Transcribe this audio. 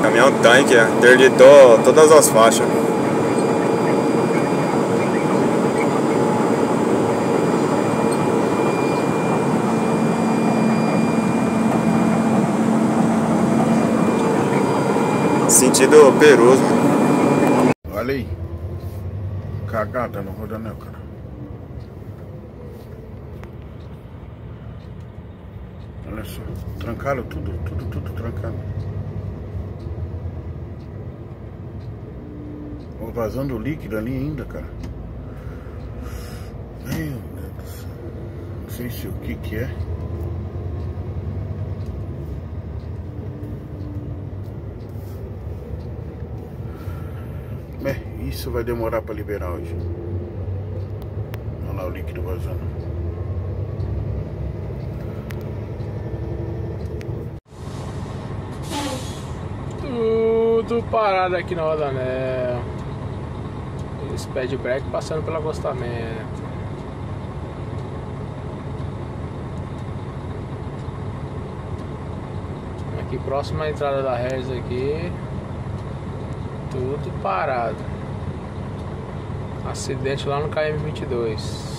Caminhão tanque, interditou todas as faixas. Sentido Perus. Olha aí. Cagada no rodanel, cara. Olha só. Trancaram tudo trancado. Ó, vazando líquido ali ainda, cara. Meu Deus do céu. Não sei se o que é. Isso vai demorar para liberar hoje. Olha lá o líquido vazando. Tudo parado aqui na Rodanel. Speed break passando pelo acostamento. Aqui próximo à entrada da Regis aqui. Tudo parado. Acidente lá no KM22.